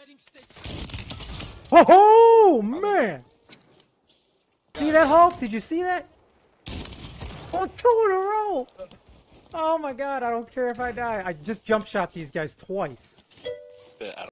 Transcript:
Oh, man! See that, Hulk? Did you see that? Oh, 2 in a row! Oh my god, I don't care if I die. I just jump shot these guys twice. Yeah,